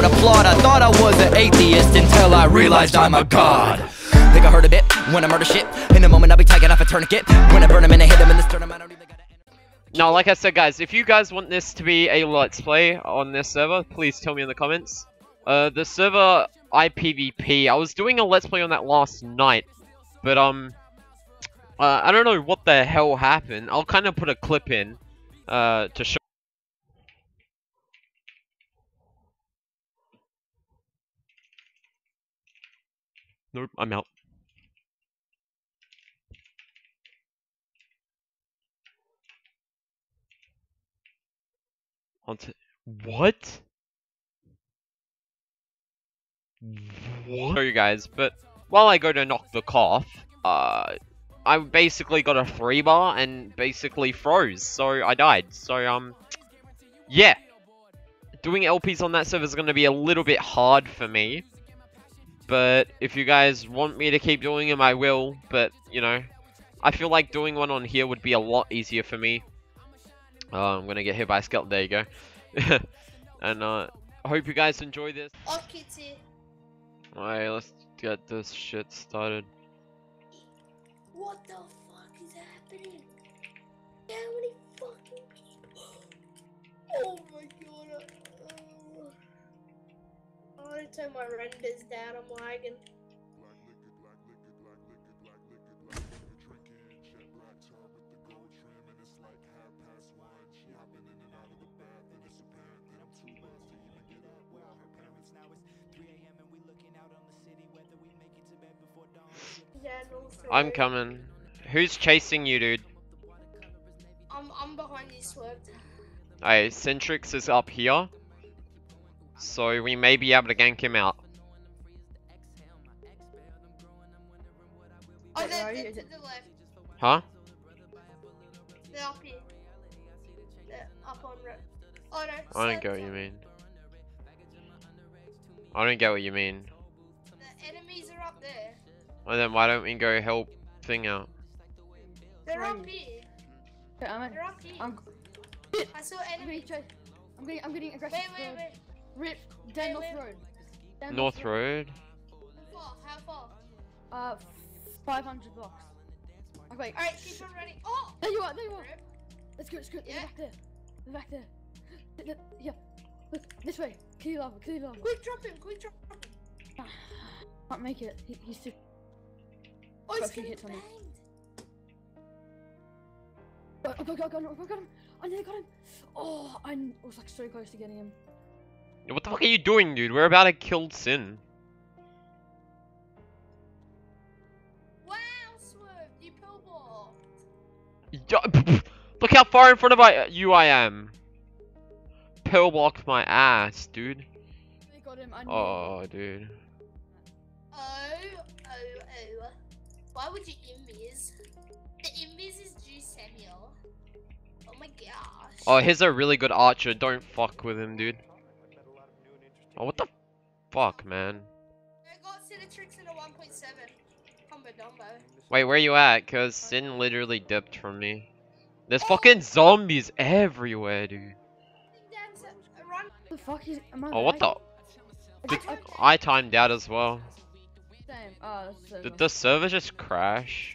without a plot. I thought I was an atheist until I realized I'm a god. Think I heard a bit when I murder shit. In a moment I'll be taking off a tourniquet. When I burn him and I hit him in the sternum, I don't even gotta. No, like I said, guys, if you guys want this to be a let's play on this server, please tell me in the comments. The server IPVP, I was doing a let's play on that last night, but I don't know what the hell happened. I'll kind of put a clip in to show. Nope, I'm out. What? What? Show you guys, but while I go to knock the cough, I basically got a 3-bar and basically froze, so I died. So yeah, doing LPs on that server is going to be a little bit hard for me. But if you guys want me to keep doing them, I will. But you know, I feel like doing one on here would be a lot easier for me. I'm gonna get hit by a skeleton. There you go. And I hope you guys enjoy this. Oh, kitty. Alright, let's get this shit started. What the fuck is happening? How many fucking people? Oh my god. I want to turn my renders down, I'm lagging. I'm coming. Who's chasing you, dude? I'm behind you, Swerved. Hey, Centrix is up here. So we may be able to gank him out. Oh, they're to the left. Huh? They're up here. They're up on road. Oh no. I don't get what you mean. I don't get what you mean. The enemies are up there. Well then why don't we go help thing out? They're up here. Okay, I'm in. They're up here. I saw enemies. I'm getting aggressive. Wait. Rip down North Wait. Road. Down North Road? How far? 500 blocks. Okay. Alright, keep on running. Oh! There you are. Rip. Let's go. Yeah. They're back there. Yeah. Look, this way. Kill lava. Quick drop him. Can't make it. He's too. Oh, he's Got a few getting hits on him. banged. I got him. I nearly got him. Oh, I was like so close to getting him. What the fuck are you doing, dude? We're about to kill Sin. Wow, Swerve, you pillball. Look how far in front of I am. Pillbox my ass, dude. I got him. Oh, dude. Oh. Why would you invis? The invis is Jew Samuel. Oh my gosh. Oh, he's a really good archer. Don't fuck with him, dude. Oh, what the fuck, man? I got Cinetrix in a 1.7. Combo Dumbo. Wait, where you at? Cause Sin literally dipped from me. There's fucking zombies everywhere, dude. Run. The fuck is? Am I Oh, what the? lagging? I timed out as well. Same. Did the server just crash?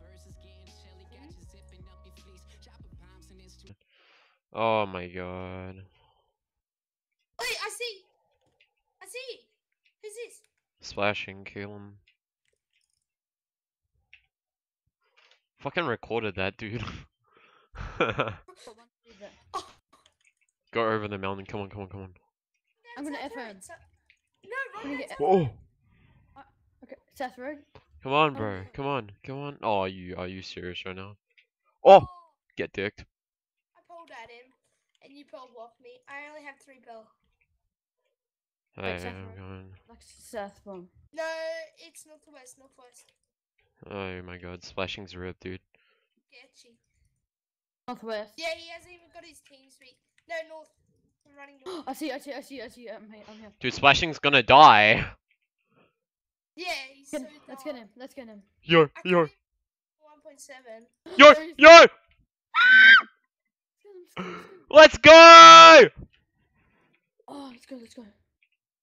Oh my god. Wait, I see. Who's this? Splashing, kill him. Fucking recorded that, dude. Go over the mountain. Come on. I'm gonna F him. No, I'm gonna right. get. Oh. Okay, Seth Road. Come on, bro. Come on. Oh, are you serious right now? Oh, get dicked. I pulled at him, and you pill blocked me. I only have 3 pill. Hey, Seth I'm Road. going. Like Seth bomb. No, it's northwest. Oh my god, splashing's ripped, dude. Get you. Northwest. Yeah, he hasn't even got his team speak. No, north. I'm running north. I see. I'm here. Dude, splashing's gonna die. Yeah, he's so Let's dumb. get him. Yo. I got him 1.7. Yo! Let's go! Oh, let's go.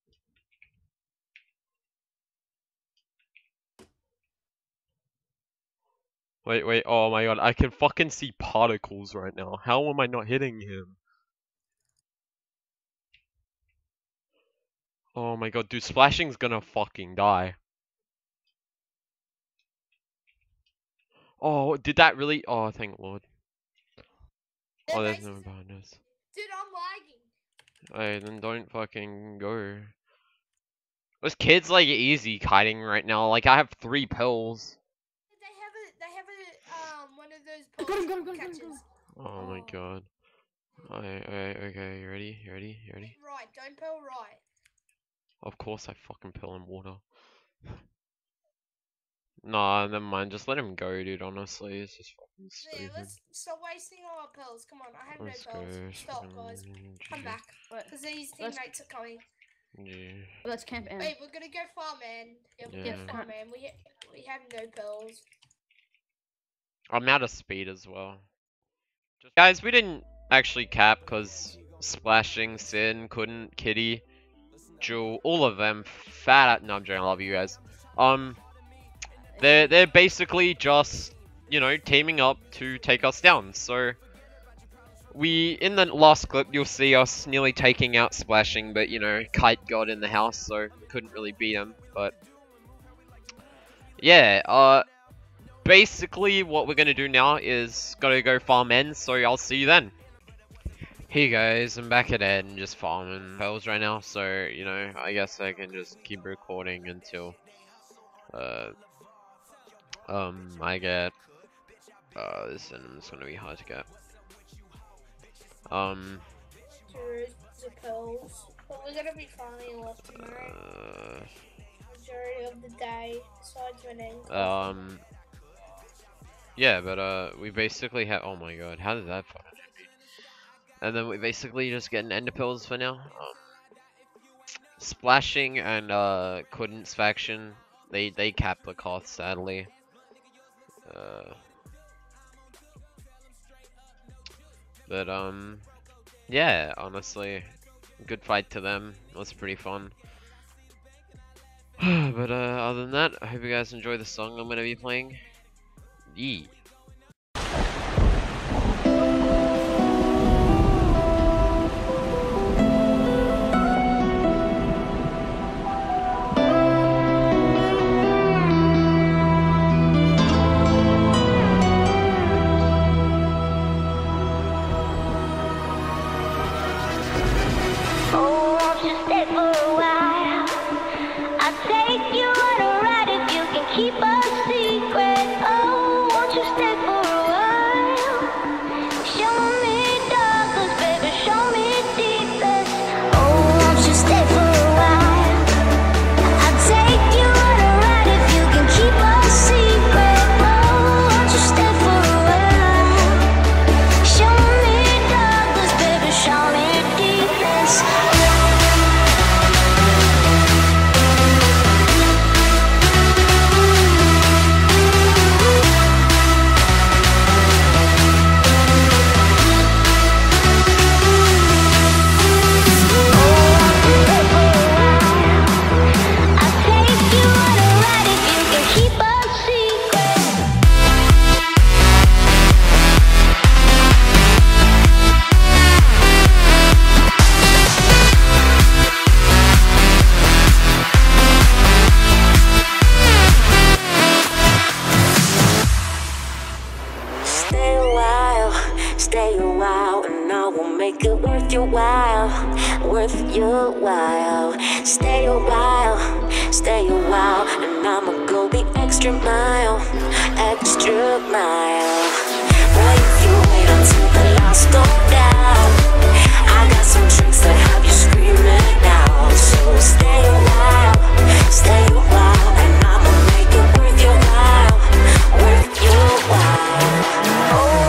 Wait, oh my god, I can fucking see particles right now. How am I not hitting him? Oh my god, dude, Splashing's gonna fucking die. Oh, did that really? Oh, thank Lord. Oh, there's no one behind us. Dude, I'm lagging. Hey, then don't fucking go. Those kids like easy kiting right now. Like I have 3 pills. They have a one of those Got him, pole got him. catchers. Oh my god. Okay, you ready? Right, don't pill right. Of course I fucking pill in water. Nah, never mind. Just let him go, dude. Honestly, it's just fucking Yeah, stupid. let's stop wasting all our pills. Come on, I have Let's no go. pills. Stop, guys. Come back, Right, because these let's- teammates are coming. Yeah. let's camp in. Wait, we're gonna go farming. Yeah, we're Yeah. going farming. We have no pills. I'm out of speed as well. Guys, we didn't actually cap because Splashing, Sin, Couldn't, Kitty, Jewel, all of them fat. No, I'm joking. I love you guys. They're basically just, you know, teaming up to take us down. So in the last clip you'll see us nearly taking out Splashing, but you know, Kite got in the house, so we couldn't really beat him. But yeah, basically what we're gonna do now is gotta go farm ends. So I'll see you then. Hey guys, I'm back at Ed and just farming pearls right now, so, you know, I guess I can just keep recording until, I get, this is gonna be hard to get. Zeros the pills. But we're gonna be farming a lot tomorrow. Majority of the day, besides when end. Yeah, but, we basically have, oh my god, how did that fucking hit me? And then we basically just get an ender pills for now. Splashing and Couldn't's faction, they capped the Koth, sadly. But yeah, honestly, good fight to them. It was pretty fun. But other than that, I hope you guys enjoy the song I'm gonna be playing. Yee. Keep a secret, oh, won't you stay for a while? Show me darkness, baby, show me deepest. Oh, won't you stay for a while? I'll take you on a ride if you can keep a secret. Oh, won't you stay for a while? Show me darkness, baby, show me deepest. Stay a while, and I will make it worth your while, worth your while. Stay a while, and I'ma go the extra mile, Boy, if you wait until the last don't doubt, I got some tricks that have you screaming out. So stay a while, and I'ma make it worth your while, worth your while. Oh,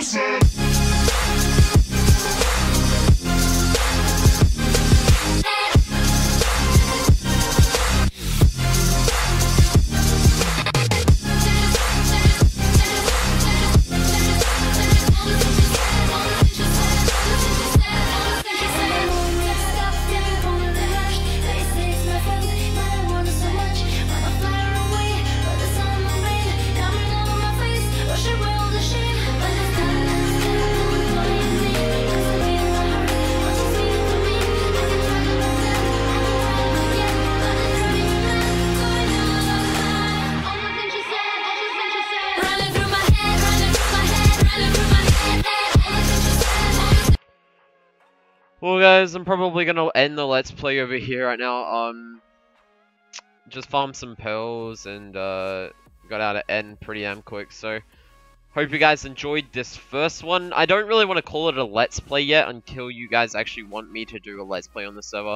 Well guys, I'm probably gonna end the let's play over here right now. Just farmed some pearls and got out of end pretty damn quick, so hope you guys enjoyed this first one. I don't really want to call it a let's play yet until you guys actually want me to do a let's play on the server.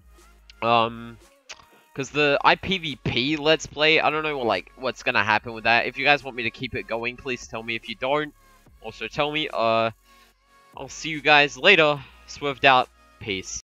Because the IPVP let's play, I don't know like what's gonna happen with that. If you guys want me to keep it going, please tell me. If you don't, also tell me. I'll see you guys later. Swerved out. Peace.